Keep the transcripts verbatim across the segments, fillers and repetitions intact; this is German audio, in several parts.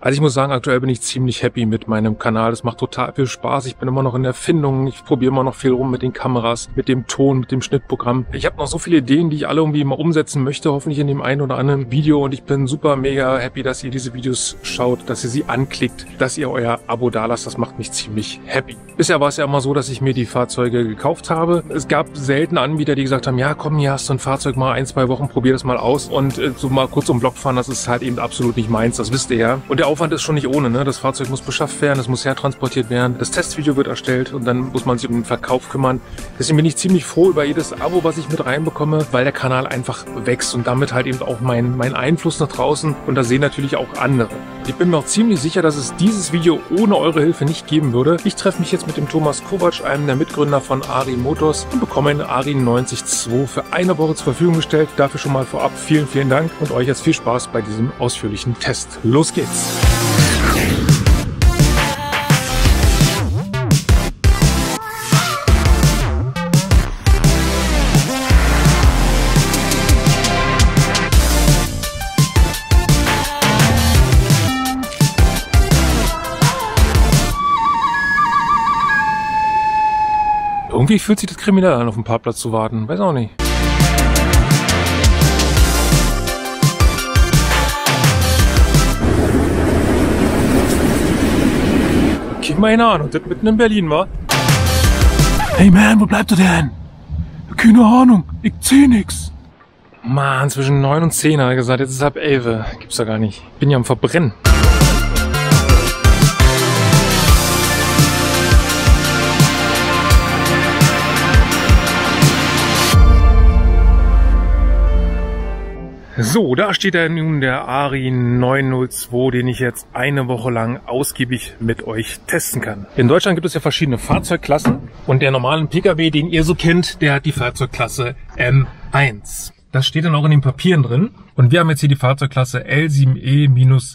Also ich muss sagen, aktuell bin ich ziemlich happy mit meinem Kanal. Das macht total viel Spaß. Ich bin immer noch in der Erfindung. Ich probiere immer noch viel rum mit den Kameras, mit dem Ton, mit dem Schnittprogramm. Ich habe noch so viele Ideen, die ich alle irgendwie mal umsetzen möchte, hoffentlich in dem einen oder anderen Video. Und ich bin super mega happy, dass ihr diese Videos schaut, dass ihr sie anklickt, dass ihr euer Abo dalasst. Das macht mich ziemlich happy. Bisher war es ja immer so, dass ich mir die Fahrzeuge gekauft habe. Es gab selten Anbieter, die gesagt haben, ja komm, hier hast du ein Fahrzeug mal ein, zwei Wochen, probier das mal aus. Und äh, so mal kurz um den Block fahren, das ist halt eben absolut nicht meins, das wisst ihr ja. Und der Aufwand ist schon nicht ohne, ne? Das Fahrzeug muss beschafft werden, es muss hertransportiert werden, das Testvideo wird erstellt und dann muss man sich um den Verkauf kümmern. Deswegen bin ich ziemlich froh über jedes Abo, was ich mit reinbekomme, weil der Kanal einfach wächst und damit halt eben auch mein, mein Einfluss nach draußen und da sehen natürlich auch andere. Ich bin mir auch ziemlich sicher, dass es dieses Video ohne eure Hilfe nicht geben würde. Ich treffe mich jetzt mit dem Thomas Kovac, einem der Mitgründer von Arin Motors, und bekomme einen Arin neunzig zwei für eine Woche zur Verfügung gestellt. Dafür schon mal vorab vielen, vielen Dank und euch jetzt viel Spaß bei diesem ausführlichen Test. Los geht's! Irgendwie fühlt sich das kriminell an, auf dem Parkplatz zu warten. Weiß auch nicht. Guck mal hinein, und das mitten in Berlin, wa? Hey man, wo bleibst du denn? Keine Ahnung, ich seh nix. Mann, zwischen neun und zehn hat er gesagt, jetzt ist halb elf. Gibt's doch gar nicht. Bin ja am Verbrennen. So, da steht ja nun der Arin neunhundertzwei, den ich jetzt eine Woche lang ausgiebig mit euch testen kann. In Deutschland gibt es ja verschiedene Fahrzeugklassen und der normale Pkw, den ihr so kennt, der hat die Fahrzeugklasse M eins. Das steht dann auch in den Papieren drin und wir haben jetzt hier die Fahrzeugklasse L sieben E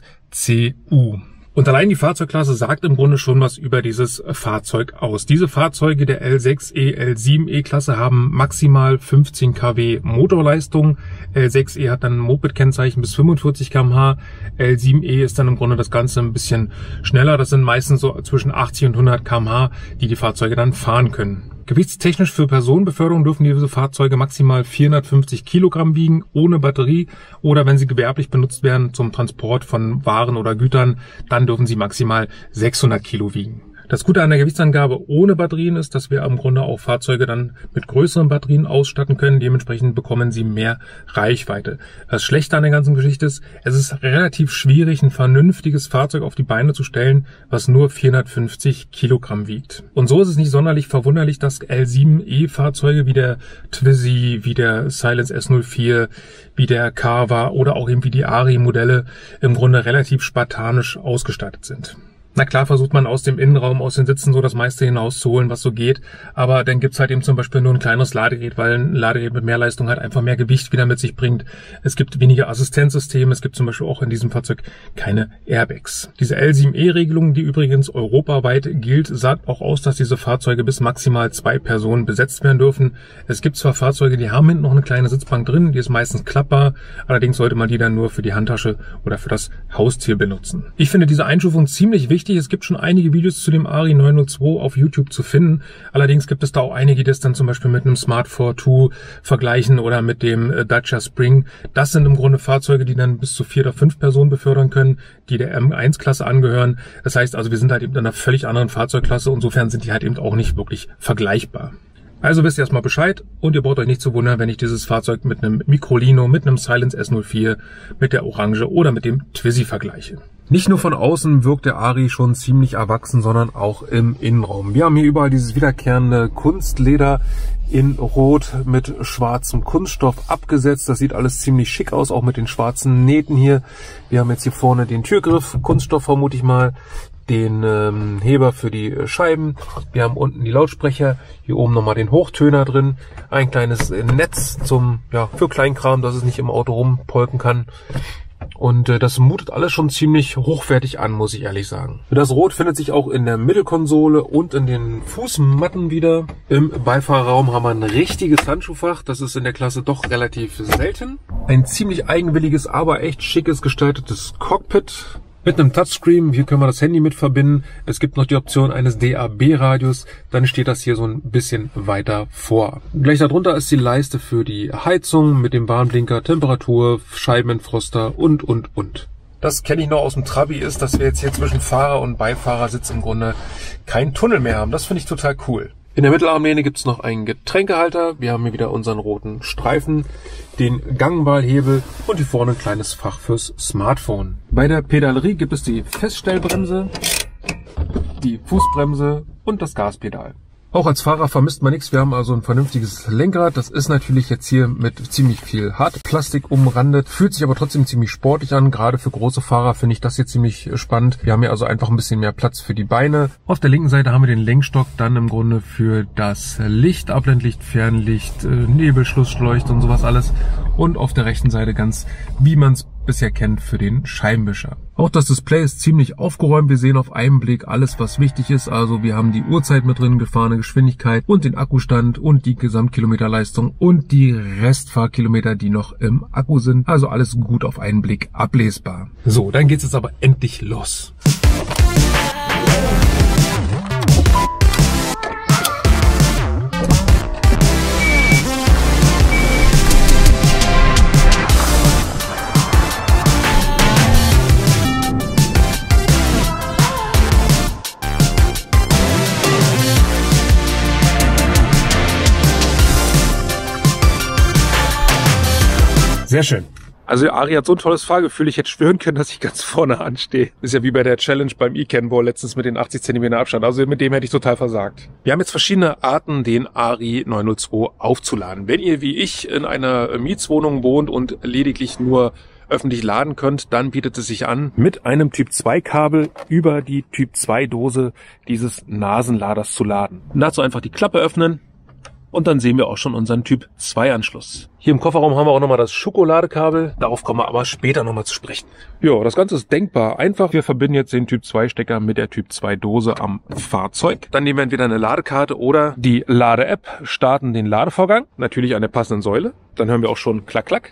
C U. Und allein die Fahrzeugklasse sagt im Grunde schon was über dieses Fahrzeug aus. Diese Fahrzeuge der L sechs E, L sieben E Klasse haben maximal fünfzehn Kilowatt Motorleistung. L sechs E hat dann ein Moped-Kennzeichen bis fünfundvierzig Kilometer pro Stunde. L sieben E ist dann im Grunde das Ganze ein bisschen schneller. Das sind meistens so zwischen achtzig und hundert Kilometer pro Stunde, die die Fahrzeuge dann fahren können. Gewichtstechnisch für Personenbeförderung dürfen diese Fahrzeuge maximal vierhundertfünfzig Kilogramm wiegen, ohne Batterie, oder wenn sie gewerblich benutzt werden zum Transport von Waren oder Gütern, dann dürfen sie maximal sechshundert Kilo wiegen. Das Gute an der Gewichtsangabe ohne Batterien ist, dass wir im Grunde auch Fahrzeuge dann mit größeren Batterien ausstatten können. Dementsprechend bekommen sie mehr Reichweite. Das Schlechte an der ganzen Geschichte ist, es ist relativ schwierig, ein vernünftiges Fahrzeug auf die Beine zu stellen, was nur vierhundertfünfzig Kilogramm wiegt. Und so ist es nicht sonderlich verwunderlich, dass L sieben E Fahrzeuge wie der Twizy, wie der Silence S null vier, wie der Carver oder auch eben wie die Arin Modelle im Grunde relativ spartanisch ausgestattet sind. Na klar versucht man aus dem Innenraum, aus den Sitzen so das meiste hinauszuholen, was so geht. Aber dann gibt's halt eben zum Beispiel nur ein kleineres Ladegerät, weil ein Ladegerät mit mehr Leistung halt einfach mehr Gewicht wieder mit sich bringt. Es gibt weniger Assistenzsysteme. Es gibt zum Beispiel auch in diesem Fahrzeug keine Airbags. Diese L sieben E Regelung, die übrigens europaweit gilt, sagt auch aus, dass diese Fahrzeuge bis maximal zwei Personen besetzt werden dürfen. Es gibt zwar Fahrzeuge, die haben hinten noch eine kleine Sitzbank drin, die ist meistens klappbar. Allerdings sollte man die dann nur für die Handtasche oder für das Haustier benutzen. Ich finde diese Einstufung ziemlich wichtig. Es gibt schon einige Videos zu dem Arin neunhundertzwei auf YouTube zu finden. Allerdings gibt es da auch einige, die das dann zum Beispiel mit einem Smart vier zwei vergleichen oder mit dem Dacia Spring. Das sind im Grunde Fahrzeuge, die dann bis zu vier oder fünf Personen befördern können, die der M eins Klasse angehören. Das heißt also, wir sind halt eben in einer völlig anderen Fahrzeugklasse und insofern sind die halt eben auch nicht wirklich vergleichbar. Also wisst ihr erstmal Bescheid und ihr braucht euch nicht zu wundern, wenn ich dieses Fahrzeug mit einem Microlino, mit einem Silence S null vier, mit der Orange oder mit dem Twizy vergleiche. Nicht nur von außen wirkt der Arin schon ziemlich erwachsen, sondern auch im Innenraum. Wir haben hier überall dieses wiederkehrende Kunstleder in Rot mit schwarzem Kunststoff abgesetzt. Das sieht alles ziemlich schick aus, auch mit den schwarzen Nähten hier. Wir haben jetzt hier vorne den Türgriff, Kunststoff vermute ich mal, den ähm, Heber für die Scheiben. Wir haben unten die Lautsprecher, hier oben nochmal den Hochtöner drin, ein kleines Netz zum ja für Kleinkram, dass es nicht im Auto rumpolken kann. Und äh, das mutet alles schon ziemlich hochwertig an, muss ich ehrlich sagen. Das Rot findet sich auch in der Mittelkonsole und in den Fußmatten wieder. Im Beifahrerraum haben wir ein richtiges Handschuhfach. Das ist in der Klasse doch relativ selten. Ein ziemlich eigenwilliges, aber echt schickes gestaltetes Cockpit. Mit einem Touchscreen, hier können wir das Handy mit verbinden. Es gibt noch die Option eines D A B-Radios, dann steht das hier so ein bisschen weiter vor. Gleich darunter ist die Leiste für die Heizung mit dem Warnblinker, Temperatur, Scheibenentfroster und, und, und. Das kenne ich noch aus dem Trabi, ist, dass wir jetzt hier zwischen Fahrer- und Beifahrersitz im Grunde keinen Tunnel mehr haben. Das finde ich total cool. In der Mittelarmlehne gibt es noch einen Getränkehalter. Wir haben hier wieder unseren roten Streifen, den Gangwahlhebel und hier vorne ein kleines Fach fürs Smartphone. Bei der Pedalerie gibt es die Feststellbremse, die Fußbremse und das Gaspedal. Auch als Fahrer vermisst man nichts. Wir haben also ein vernünftiges Lenkrad. Das ist natürlich jetzt hier mit ziemlich viel Hartplastik umrandet, fühlt sich aber trotzdem ziemlich sportlich an. Gerade für große Fahrer finde ich das hier ziemlich spannend. Wir haben hier also einfach ein bisschen mehr Platz für die Beine. Auf der linken Seite haben wir den Lenkstock dann im Grunde für das Licht, Abblendlicht, Fernlicht, Nebelschlussleuchte und sowas alles. Und auf der rechten Seite ganz, wie man es bisher kennt, für den Scheibenwischer. Auch das Display ist ziemlich aufgeräumt. Wir sehen auf einen Blick alles, was wichtig ist. Also wir haben die Uhrzeit mit drin, gefahrene Geschwindigkeit und den Akkustand und die Gesamtkilometerleistung und die Restfahrkilometer, die noch im Akku sind. Also alles gut auf einen Blick ablesbar. So, dann geht's jetzt aber endlich los. Sehr schön. Also Ari hat so ein tolles Fahrgefühl, ich hätte schwören können, dass ich ganz vorne anstehe. Ist ja wie bei der Challenge beim E-Cannonball letztens mit den achtzig Zentimeter Abstand. Also mit dem hätte ich total versagt. Wir haben jetzt verschiedene Arten, den Ari neun null zwei aufzuladen. Wenn ihr wie ich in einer Mietswohnung wohnt und lediglich nur öffentlich laden könnt, dann bietet es sich an, mit einem Typ zwei Kabel über die Typ zwei Dose dieses Nasenladers zu laden. Und dazu einfach die Klappe öffnen. Und dann sehen wir auch schon unseren Typ zwei Anschluss. Hier im Kofferraum haben wir auch nochmal das Schokoladekabel. Darauf kommen wir aber später nochmal zu sprechen. Ja, das Ganze ist denkbar einfach. Wir verbinden jetzt den Typ zwei Stecker mit der Typ zwei Dose am Fahrzeug. Dann nehmen wir entweder eine Ladekarte oder die Lade-App, starten den Ladevorgang. Natürlich an der passenden Säule. Dann hören wir auch schon Klack, Klack.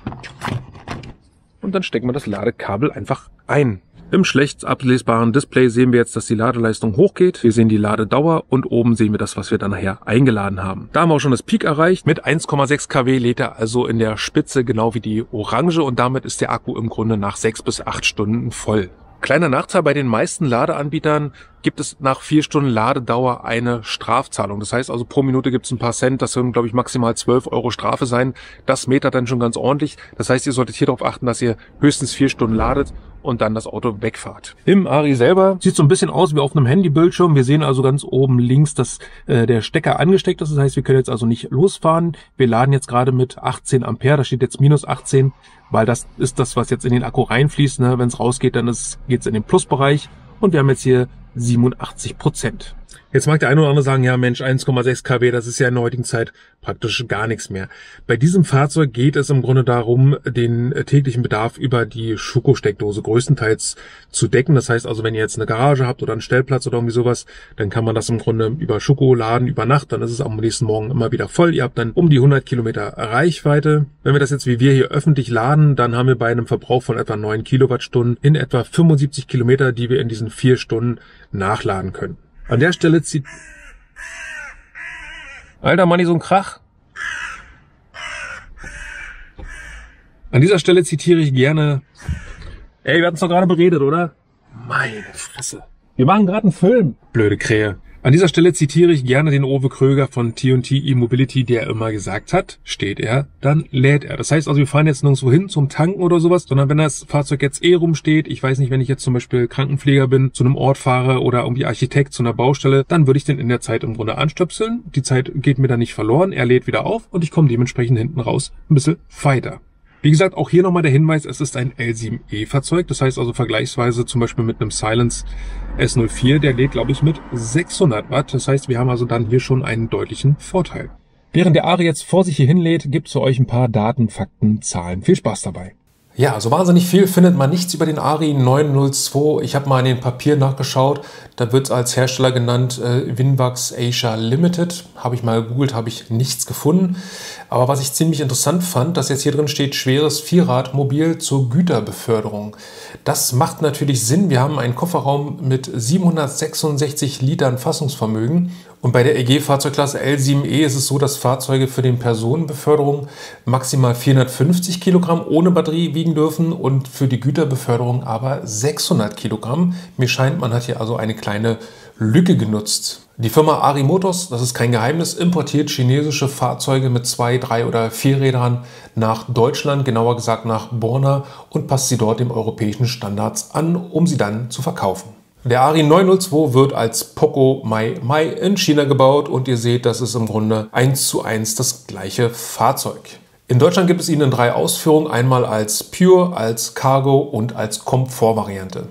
Und dann stecken wir das Ladekabel einfach ein. Im schlecht ablesbaren Display sehen wir jetzt, dass die Ladeleistung hochgeht. Wir sehen die Ladedauer und oben sehen wir das, was wir dann nachher eingeladen haben. Da haben wir auch schon das Peak erreicht. Mit eins Komma sechs Kilowatt lädt er also in der Spitze genau wie die Orange und damit ist der Akku im Grunde nach sechs bis acht Stunden voll. Kleiner Nachteil, bei den meisten Ladeanbietern gibt es nach vier Stunden Ladedauer eine Strafzahlung. Das heißt also pro Minute gibt es ein paar Cent, das sollen glaube ich maximal zwölf Euro Strafe sein. Das metert dann schon ganz ordentlich. Das heißt, ihr solltet hier darauf achten, dass ihr höchstens vier Stunden ladet und dann das Auto wegfahrt. Im Ari selber sieht so ein bisschen aus wie auf einem Handybildschirm. Wir sehen also ganz oben links, dass äh, der Stecker angesteckt ist. Das heißt, wir können jetzt also nicht losfahren. Wir laden jetzt gerade mit achtzehn Ampere. Da steht jetzt minus achtzehn, weil das ist das, was jetzt in den Akku reinfließt. Ne? Wenn es rausgeht, dann geht es in den Plusbereich. Und wir haben jetzt hier siebenundachtzig Prozent. Jetzt mag der eine oder andere sagen, ja Mensch, eins Komma sechs Kilowatt, das ist ja in der heutigen Zeit praktisch gar nichts mehr. Bei diesem Fahrzeug geht es im Grunde darum, den täglichen Bedarf über die Schuko-Steckdose größtenteils zu decken. Das heißt also, wenn ihr jetzt eine Garage habt oder einen Stellplatz oder irgendwie sowas, dann kann man das im Grunde über Schuko laden über Nacht. Dann ist es am nächsten Morgen immer wieder voll. Ihr habt dann um die hundert Kilometer Reichweite. Wenn wir das jetzt wie wir hier öffentlich laden, dann haben wir bei einem Verbrauch von etwa neun Kilowattstunden in etwa fünfundsiebzig Kilometer, die wir in diesen vier Stunden nachladen können. An der Stelle zieht... Alter, Manni, so ein Krach. An dieser Stelle zitiere ich gerne... Ey, wir hatten es doch gerade beredet, oder? Meine Fresse. Wir machen gerade einen Film. Blöde Krähe. An dieser Stelle zitiere ich gerne den Uwe Kröger von T und T E-Mobility, der immer gesagt hat, steht er, dann lädt er. Das heißt also, wir fahren jetzt nirgendwo hin zum Tanken oder sowas, sondern wenn das Fahrzeug jetzt eh rumsteht, ich weiß nicht, wenn ich jetzt zum Beispiel Krankenpfleger bin, zu einem Ort fahre oder irgendwie Architekt zu einer Baustelle, dann würde ich den in der Zeit im Grunde anstöpseln. Die Zeit geht mir dann nicht verloren, er lädt wieder auf und ich komme dementsprechend hinten raus ein bisschen weiter. Wie gesagt, auch hier nochmal der Hinweis, es ist ein L sieben E-Fahrzeug, das heißt also vergleichsweise zum Beispiel mit einem Silence S null vier, der lädt glaube ich mit sechshundert Watt, das heißt wir haben also dann hier schon einen deutlichen Vorteil. Während der Ari jetzt vor sich hier hinlädt, gibt es für euch ein paar Daten, Fakten, Zahlen. Viel Spaß dabei. Ja, so wahnsinnig viel findet man nichts über den Ari neun null zwei. Ich habe mal in den Papieren nachgeschaut. Da wird es als Hersteller genannt äh, Winvax Asia Limited. Habe ich mal gegoogelt, habe ich nichts gefunden. Aber was ich ziemlich interessant fand, dass jetzt hier drin steht, schweres Vierradmobil zur Güterbeförderung. Das macht natürlich Sinn. Wir haben einen Kofferraum mit siebenhundertsechsundsechzig Litern Fassungsvermögen. Und bei der E G-Fahrzeugklasse L sieben E ist es so, dass Fahrzeuge für den Personenbeförderung maximal vierhundertfünfzig Kilogramm ohne Batterie wiegen dürfen und für die Güterbeförderung aber sechshundert Kilogramm. Mir scheint, man hat hier also eine kleine Lücke genutzt. Die Firma Ari Motors, das ist kein Geheimnis, importiert chinesische Fahrzeuge mit zwei, drei oder vier Rädern nach Deutschland, genauer gesagt nach Borna, und passt sie dort den europäischen Standards an, um sie dann zu verkaufen. Der Ari neunhundertzwei wird als Poco Mai Mai in China gebaut und ihr seht, das ist im Grunde eins zu eins das gleiche Fahrzeug. In Deutschland gibt es ihn in drei Ausführungen, einmal als Pure, als Cargo und als Komfortvariante.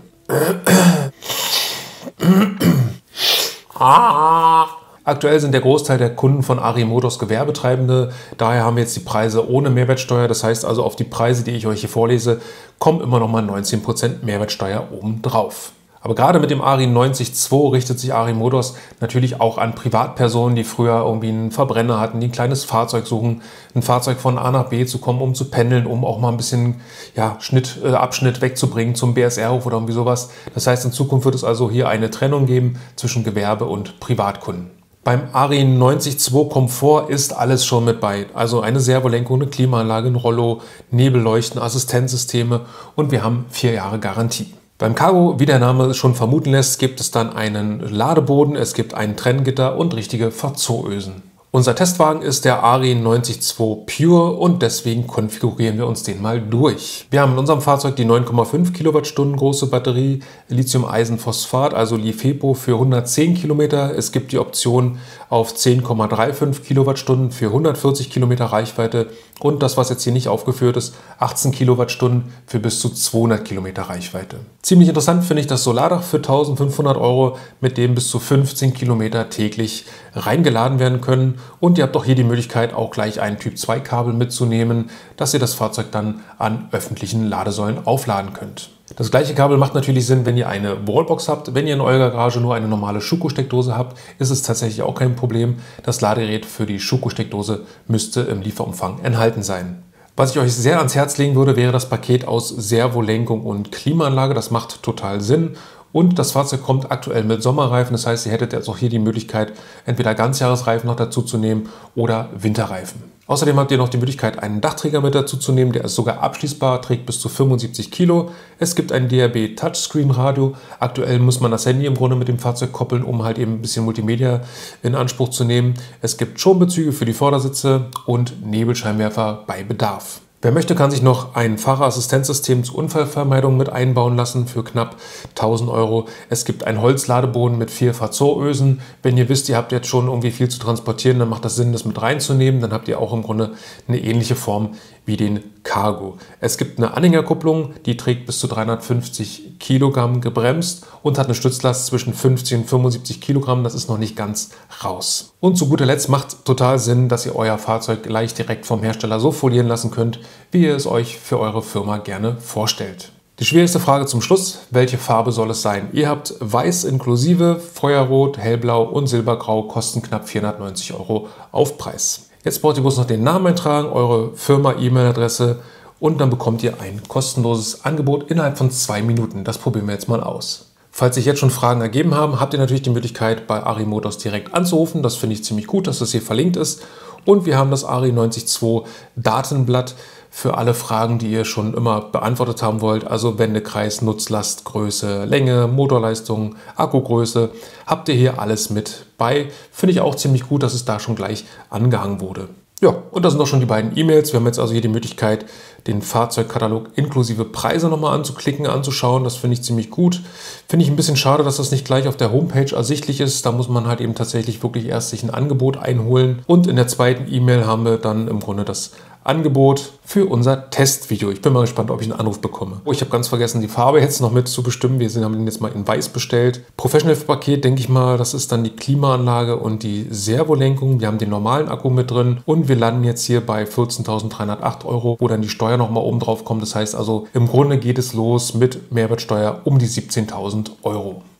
Aktuell sind der Großteil der Kunden von Ari Motors Gewerbetreibende, daher haben wir jetzt die Preise ohne Mehrwertsteuer, das heißt also auf die Preise, die ich euch hier vorlese, kommen immer noch mal neunzehn Prozent Mehrwertsteuer obendrauf. Aber gerade mit dem Ari neunhundertzwei richtet sich Ari Motors natürlich auch an Privatpersonen, die früher irgendwie einen Verbrenner hatten, die ein kleines Fahrzeug suchen, ein Fahrzeug von A nach B zu kommen, um zu pendeln, um auch mal ein bisschen ja, Schnitt, äh, Abschnitt wegzubringen zum B S R-Hof oder irgendwie sowas. Das heißt, in Zukunft wird es also hier eine Trennung geben zwischen Gewerbe- und Privatkunden. Beim Ari neunhundertzwei Komfort ist alles schon mit bei. Also eine Servolenkung, eine Klimaanlage, ein Rollo, Nebelleuchten, Assistenzsysteme und wir haben vier Jahre Garantie. Beim Cargo, wie der Name schon vermuten lässt, gibt es dann einen Ladeboden, es gibt ein Trenngitter und richtige Verzooösen. Unser Testwagen ist der Ari neunhundertzwei Pure und deswegen konfigurieren wir uns den mal durch. Wir haben in unserem Fahrzeug die neun Komma fünf Kilowattstunden große Batterie, Lithium-Eisenphosphat, also LiFePO für hundertzehn Kilometer. Es gibt die Option auf zehn Komma fünfunddreißig Kilowattstunden für hundertvierzig Kilometer Reichweite und das, was jetzt hier nicht aufgeführt ist, achtzehn Kilowattstunden für bis zu zweihundert Kilometer Reichweite. Ziemlich interessant finde ich das Solardach für eintausendfünfhundert Euro, mit dem bis zu fünfzehn Kilometer täglich reingeladen werden können. Und ihr habt auch hier die Möglichkeit, auch gleich ein Typ zwei Kabel mitzunehmen, dass ihr das Fahrzeug dann an öffentlichen Ladesäulen aufladen könnt. Das gleiche Kabel macht natürlich Sinn, wenn ihr eine Wallbox habt. Wenn ihr in eurer Garage nur eine normale Schuko-Steckdose habt, ist es tatsächlich auch kein Problem. Das Ladegerät für die Schuko-Steckdose müsste im Lieferumfang enthalten sein. Was ich euch sehr ans Herz legen würde, wäre das Paket aus Servolenkung und Klimaanlage. Das macht total Sinn. Und das Fahrzeug kommt aktuell mit Sommerreifen, das heißt, ihr hättet jetzt auch hier die Möglichkeit, entweder Ganzjahresreifen noch dazu zu nehmen oder Winterreifen. Außerdem habt ihr noch die Möglichkeit, einen Dachträger mit dazu zu nehmen, der ist sogar abschließbar, trägt bis zu fünfundsiebzig Kilo. Es gibt ein D A B Touchscreen Radio. Aktuell muss man das Handy im Grunde mit dem Fahrzeug koppeln, um halt eben ein bisschen Multimedia in Anspruch zu nehmen. Es gibt Schonbezüge für die Vordersitze und Nebelscheinwerfer bei Bedarf. Wer möchte, kann sich noch ein Fahrerassistenzsystem zur Unfallvermeidung mit einbauen lassen für knapp tausend Euro. Es gibt einen Holzladeboden mit vier Verzooösen. Wenn ihr wisst, ihr habt jetzt schon irgendwie viel zu transportieren, dann macht das Sinn, das mit reinzunehmen. Dann habt ihr auch im Grunde eine ähnliche Form wie den Cargo. Es gibt eine Anhängerkupplung, die trägt bis zu dreihundertfünfzig Kilogramm gebremst und hat eine Stützlast zwischen fünfzig und fünfundsiebzig Kilogramm. Das ist noch nicht ganz raus. Und zu guter Letzt macht total Sinn, dass ihr euer Fahrzeug gleich direkt vom Hersteller so folieren lassen könnt, wie ihr es euch für eure Firma gerne vorstellt. Die schwierigste Frage zum Schluss: Welche Farbe soll es sein? Ihr habt Weiß inklusive, Feuerrot, Hellblau und Silbergrau, kosten knapp vierhundertneunzig Euro Aufpreis. Jetzt braucht ihr bloß noch den Namen eintragen, eure Firma, E-Mail-Adresse und dann bekommt ihr ein kostenloses Angebot innerhalb von zwei Minuten. Das probieren wir jetzt mal aus. Falls sich jetzt schon Fragen ergeben haben, habt ihr natürlich die Möglichkeit, bei Ari Motors direkt anzurufen. Das finde ich ziemlich gut, dass das hier verlinkt ist. Und wir haben das Ari neunhundertzwei Datenblatt für alle Fragen, die ihr schon immer beantwortet haben wollt. Also Wendekreis, Nutzlast, Größe, Länge, Motorleistung, Akkugröße. Habt ihr hier alles mit bei. Finde ich auch ziemlich gut, dass es da schon gleich angehangen wurde. Ja, und das sind auch schon die beiden E-Mails. Wir haben jetzt also hier die Möglichkeit, den Fahrzeugkatalog inklusive Preise nochmal anzuklicken, anzuschauen. Das finde ich ziemlich gut. Finde ich ein bisschen schade, dass das nicht gleich auf der Homepage ersichtlich ist. Da muss man halt eben tatsächlich wirklich erst sich ein Angebot einholen. Und in der zweiten E-Mail haben wir dann im Grunde das Angebot für unser Testvideo. Ich bin mal gespannt, ob ich einen Anruf bekomme. Oh, ich habe ganz vergessen, die Farbe jetzt noch mit zu bestimmen. Wir haben den jetzt mal in Weiß bestellt. Professional-Paket, denke ich mal, das ist dann die Klimaanlage und die Servolenkung. Wir haben den normalen Akku mit drin und wir landen jetzt hier bei vierzehntausenddreihundertacht Euro, wo dann die Steuer nochmal oben drauf kommt. Das heißt also, im Grunde geht es los mit Mehrwertsteuer um die siebzehntausend Euro.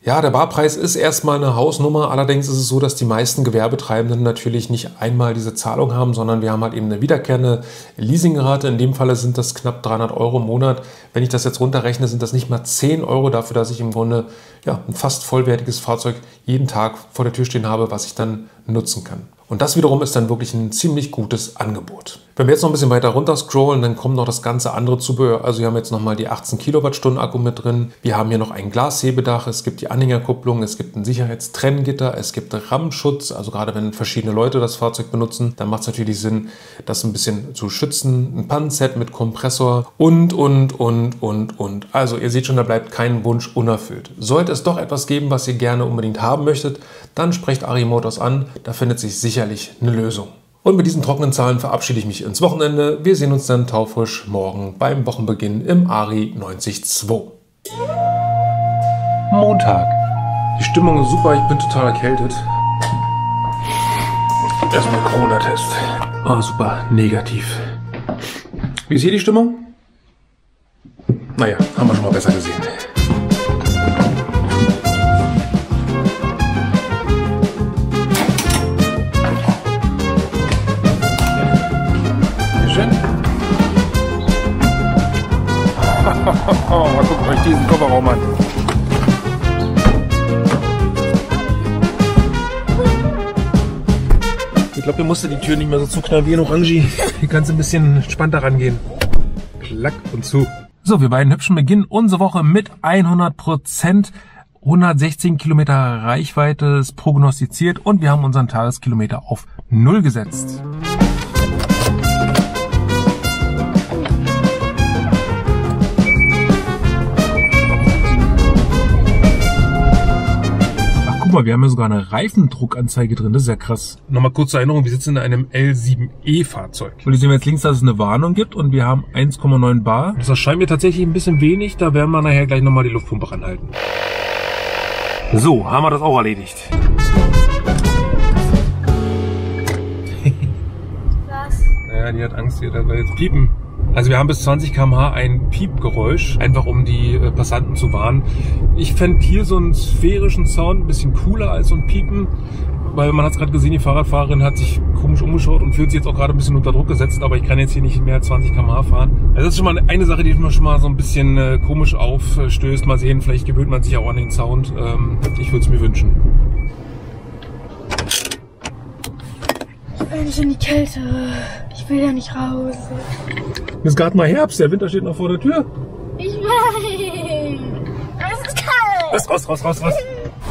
Ja, der Barpreis ist erstmal eine Hausnummer, allerdings ist es so, dass die meisten Gewerbetreibenden natürlich nicht einmal diese Zahlung haben, sondern wir haben halt eben eine wiederkehrende Leasingrate. In dem Falle sind das knapp dreihundert Euro im Monat. Wenn ich das jetzt runterrechne, sind das nicht mal zehn Euro dafür, dass ich im Grunde ja, ein fast vollwertiges Fahrzeug jeden Tag vor der Tür stehen habe, was ich dann nutzen kann. Und das wiederum ist dann wirklich ein ziemlich gutes Angebot. Wenn wir jetzt noch ein bisschen weiter runter scrollen, dann kommt noch das ganze andere Zubehör. Also wir haben jetzt nochmal die achtzehn Kilowattstunden Akku mit drin. Wir haben hier noch ein Glashebedach, es gibt die Anhängerkupplung, es gibt ein Sicherheitstrenngitter, es gibt Rammschutz. Also gerade wenn verschiedene Leute das Fahrzeug benutzen, dann macht es natürlich Sinn, das ein bisschen zu schützen. Ein Pannenset mit Kompressor und, und, und, und, und. Also ihr seht schon, da bleibt kein Wunsch unerfüllt. Sollte es doch etwas geben, was ihr gerne unbedingt haben möchtet, dann sprecht Ari Motors an. Da findet sich sicherlich eine Lösung. Und mit diesen trockenen Zahlen verabschiede ich mich ins Wochenende. Wir sehen uns dann taufrisch morgen beim Wochenbeginn im Ari neunzig zwei. Montag. Die Stimmung ist super, ich bin total erkältet. Erstmal Corona-Test. Oh, super, negativ. Wie ist hier die Stimmung? Naja, haben wir schon mal besser gesehen. Oh, mal guckt euch diesen Kofferraum an. Ich glaube, hier musste die Tür nicht mehr so zuknallen wie in Orangi. Hier kannst du ein bisschen entspannter rangehen. Klack und zu. So, wir beiden Hübschen beginnen unsere Woche mit hundert Prozent. hundertsechzehn Kilometer Reichweite ist prognostiziert und wir haben unseren Tageskilometer auf null gesetzt. Guck mal, wir haben ja sogar eine Reifendruckanzeige drin, das ist ja krass. Nochmal kurz zur Erinnerung, wir sitzen in einem L sieben E Fahrzeug. Und hier sehen wir jetzt links, dass es eine Warnung gibt und wir haben eins Komma neun Bar. Das erscheint mir tatsächlich ein bisschen wenig, da werden wir nachher gleich nochmal die Luftpumpe ranhalten. So, haben wir das auch erledigt. Was? Naja, die hat Angst, hier da will jetzt piepen. Also wir haben bis zwanzig Kilometer pro Stunde ein Piepgeräusch, einfach um die äh, Passanten zu warnen. Ich fände hier so einen sphärischen Sound ein bisschen cooler als so ein Piepen, weil man hat es gerade gesehen, die Fahrradfahrerin hat sich komisch umgeschaut und fühlt sich jetzt auch gerade ein bisschen unter Druck gesetzt, aber ich kann jetzt hier nicht mehr als zwanzig Kilometer pro Stunde fahren. Also das ist schon mal eine Sache, die mir schon mal so ein bisschen äh, komisch aufstößt. Mal sehen, vielleicht gewöhnt man sich auch an den Sound. Ähm, ich würde es mir wünschen. Ich will nicht in die Kälte. Ich will ja nicht raus. Es ist gerade mal Herbst, der Winter steht noch vor der Tür. Ich will. Es ist kalt. Raus, raus, raus, raus, raus.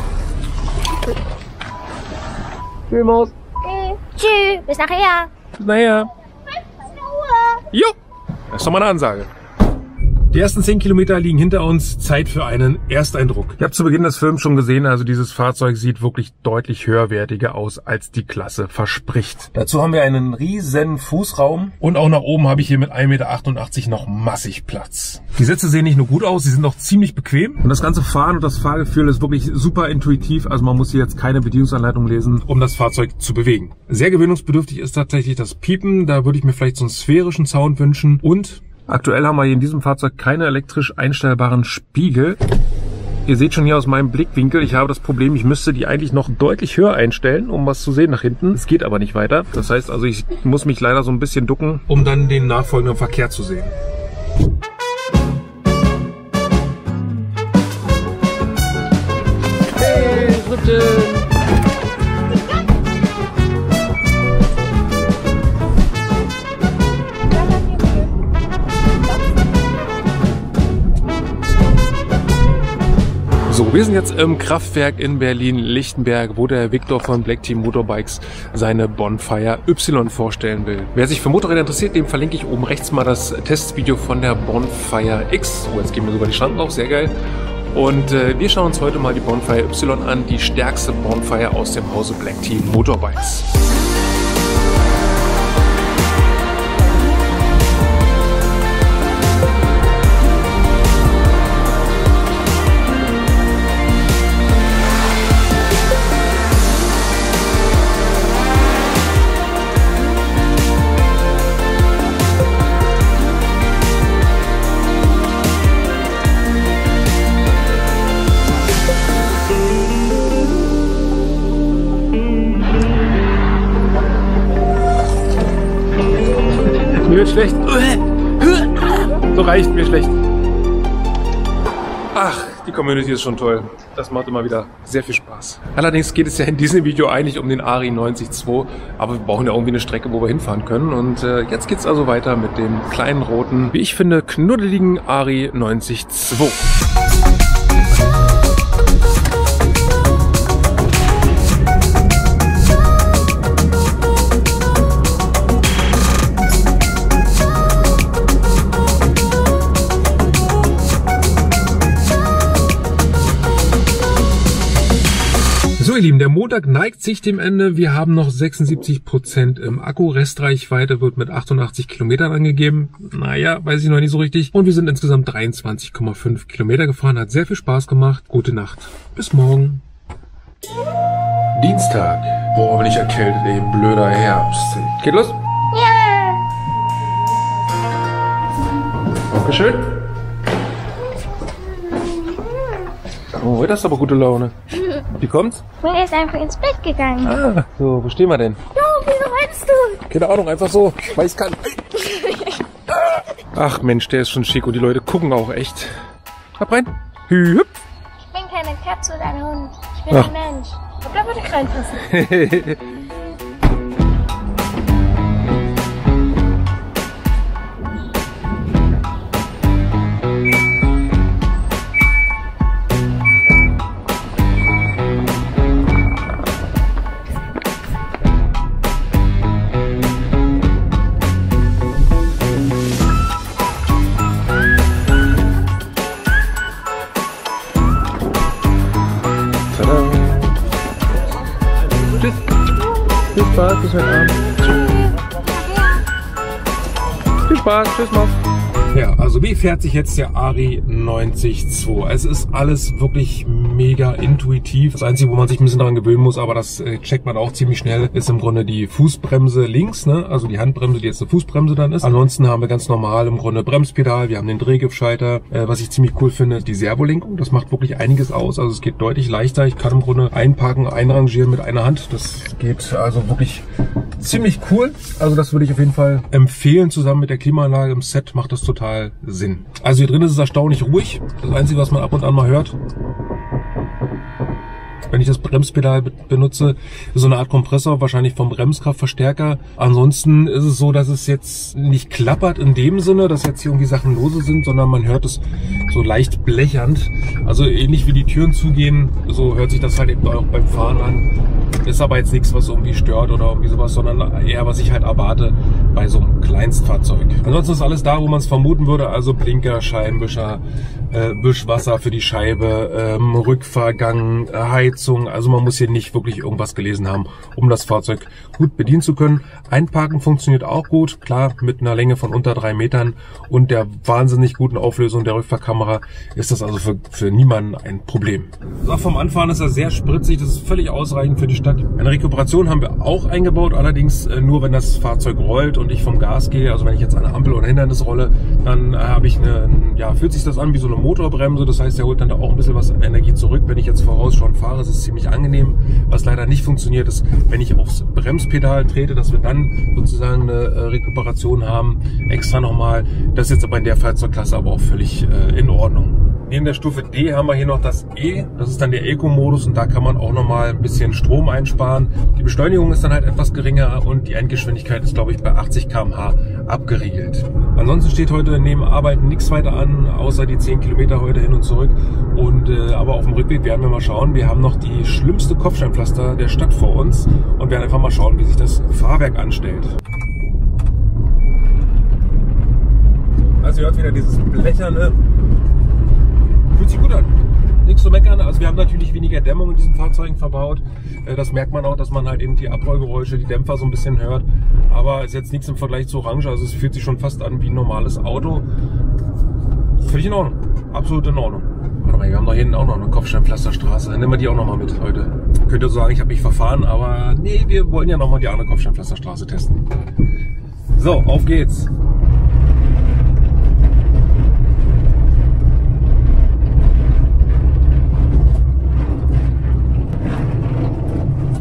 Tschüss, Maus. Tschüss, bis nachher. Bis nachher. Jo, das ist doch mal eine Ansage. Die ersten zehn Kilometer liegen hinter uns. Zeit für einen Ersteindruck. Ich habe zu Beginn des Films schon gesehen, also dieses Fahrzeug sieht wirklich deutlich höherwertiger aus, als die Klasse verspricht. Dazu haben wir einen riesen Fußraum und auch nach oben habe ich hier mit ein Meter achtundachtzig noch massig Platz. Die Sitze sehen nicht nur gut aus, sie sind auch ziemlich bequem. Und das ganze Fahren und das Fahrgefühl ist wirklich super intuitiv. Also man muss hier jetzt keine Bedienungsanleitung lesen, um das Fahrzeug zu bewegen. Sehr gewöhnungsbedürftig ist tatsächlich das Piepen. Da würde ich mir vielleicht so einen sphärischen Sound wünschen. Und aktuell haben wir hier in diesem Fahrzeug keine elektrisch einstellbaren Spiegel. Ihr seht schon hier aus meinem Blickwinkel, ich habe das Problem, ich müsste die eigentlich noch deutlich höher einstellen, um was zu sehen nach hinten. Es geht aber nicht weiter. Das heißt also, ich muss mich leider so ein bisschen ducken, um dann den nachfolgenden Verkehr zu sehen. Hey, Rütten! So, wir sind jetzt im Kraftwerk in Berlin-Lichtenberg, wo der Viktor von Black Team Motorbikes seine Bonfire Y vorstellen will. Wer sich für Motorräder interessiert, dem verlinke ich oben rechts mal das Testvideo von der Bonfire X. Oh, jetzt gehen wir sogar die Schranken auf, sehr geil. Und äh, wir schauen uns heute mal die Bonfire Y an, die stärkste Bonfire aus dem Hause Black Team Motorbikes. schlecht. So reicht mir schlecht. Ach, die Community ist schon toll. Das macht immer wieder sehr viel Spaß. Allerdings geht es ja in diesem Video eigentlich um den Ari neunzig zwei, aber wir brauchen ja irgendwie eine Strecke, wo wir hinfahren können. Und äh, jetzt geht's also weiter mit dem kleinen roten, wie ich finde, knuddeligen Ari neunzig zwei. So ihr Lieben, der Montag neigt sich dem Ende. Wir haben noch sechsundsiebzig Prozent im Akku. Restreichweite wird mit achtundachtzig Kilometern angegeben. Naja, weiß ich noch nicht so richtig. Und wir sind insgesamt dreiundzwanzig Komma fünf Kilometer gefahren. Hat sehr viel Spaß gemacht. Gute Nacht. Bis morgen. Dienstag. Boah, bin ich erkältet, ey. Blöder Herbst. Geht los? Ja. Dankeschön. Oh, das ist aber gute Laune. Wie kommt's? Und er ist einfach ins Bett gegangen. Ah, so, wo stehen wir denn? Jo, wieso rennst du? Keine Ahnung, einfach so, weil ich kann. Ach Mensch, der ist schon schick und die Leute gucken auch echt. Hab rein. Hüp. Ich bin keine Katze oder ein Hund. Ich bin Ach. ein Mensch. Und da würde ich reinpassen. Tschüss. Viel Spaß, bis heute Abend. Viel Spaß, tschüss, Max. Ja, also wie fährt sich jetzt der Ari neunzig zwei? Es ist alles wirklich mega intuitiv. Das Einzige, wo man sich ein bisschen daran gewöhnen muss, aber das äh, checkt man auch ziemlich schnell, ist im Grunde die Fußbremse links, ne? Also die Handbremse, die jetzt eine Fußbremse dann ist. Ansonsten haben wir ganz normal im Grunde Bremspedal, wir haben den Drehgriffschalter. Äh, was ich ziemlich cool finde, ist die Servolenkung. Das macht wirklich einiges aus. Also es geht deutlich leichter. Ich kann im Grunde einparken, einrangieren mit einer Hand. Das geht also wirklich ziemlich cool. Also das würde ich auf jeden Fall empfehlen. Zusammen mit der Klimaanlage im Set macht das total Sinn. Also hier drin ist es erstaunlich ruhig. Das Einzige, was man ab und an mal hört, wenn ich das Bremspedal benutze, ist so eine Art Kompressor, wahrscheinlich vom Bremskraftverstärker. Ansonsten ist es so, dass es jetzt nicht klappert in dem Sinne, dass jetzt hier irgendwie Sachen lose sind, sondern man hört es so leicht blechernd. Also ähnlich wie die Türen zugehen, so hört sich das halt eben auch beim Fahren an. Ist aber jetzt nichts, was irgendwie stört oder irgendwie sowas, sondern eher, was ich halt erwarte bei so einem Kleinstfahrzeug. Ansonsten ist alles da, wo man es vermuten würde, also Blinker, Scheibenwischer, äh, Wischwasser für die Scheibe, ähm, Rückfahrgang, äh, Heizung. Also man muss hier nicht wirklich irgendwas gelesen haben, um das Fahrzeug gut bedienen zu können. Einparken funktioniert auch gut, klar, mit einer Länge von unter drei Metern und der wahnsinnig guten Auflösung der Rückfahrkamera ist das also für, für niemanden ein Problem. So, vom Anfahren ist er sehr spritzig, das ist völlig ausreichend für die Stadt. Eine Rekuperation haben wir auch eingebaut, allerdings äh, nur, wenn das Fahrzeug rollt und ich vom Gas gehe. Also wenn ich jetzt eine Ampel oder Hindernis rolle, dann äh, habe ich eine, ja, fühlt sich das an wie so eine Motorbremse. Das heißt, er holt dann da auch ein bisschen was an Energie zurück. Wenn ich jetzt voraus schon fahre, ist es ziemlich angenehm. Was leider nicht funktioniert, ist, wenn ich aufs Bremspedal trete, dass wir dann sozusagen eine äh, Rekuperation haben. Extra nochmal. Das ist jetzt aber in der Fahrzeugklasse aber auch völlig äh, in Ordnung. Neben der Stufe D haben wir hier noch das E, das ist dann der Eco-Modus und da kann man auch nochmal ein bisschen Strom einsparen. Die Beschleunigung ist dann halt etwas geringer und die Endgeschwindigkeit ist, glaube ich, bei achtzig Kilometer pro Stunde abgeriegelt. Ansonsten steht heute neben Arbeiten nichts weiter an, außer die zehn Kilometer heute hin und zurück. Und äh, aber auf dem Rückweg werden wir mal schauen. Wir haben noch die schlimmste Kopfsteinpflaster der Stadt vor uns und werden einfach mal schauen, wie sich das Fahrwerk anstellt. Also ihr hört wieder dieses Blecherne. Fühlt sich gut an. Nichts zu meckern. Also wir haben natürlich weniger Dämmung in diesen Fahrzeugen verbaut. Das merkt man auch, dass man halt eben die Abrollgeräusche, die Dämpfer so ein bisschen hört. Aber ist jetzt nichts im Vergleich zu Orange. Also es fühlt sich schon fast an wie ein normales Auto. Völlig in Ordnung. Absolut in Ordnung. Warte mal, wir haben da hinten auch noch eine Kopfsteinpflasterstraße. Dann nehmen wir die auch noch mal mit heute. Könnt ihr so sagen, ich habe mich verfahren, aber nee, wir wollen ja noch mal die andere Kopfsteinpflasterstraße testen. So, auf geht's.